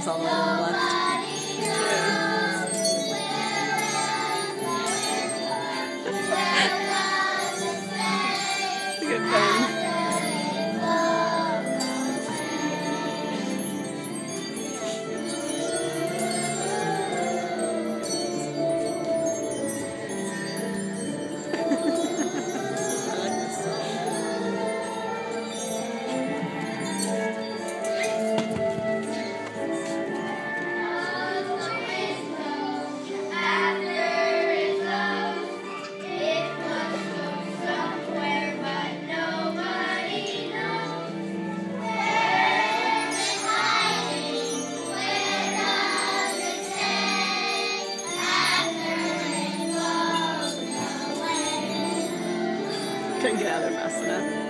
falls all the way to the left. Look at Ben. Couldn't get out of their mess enough.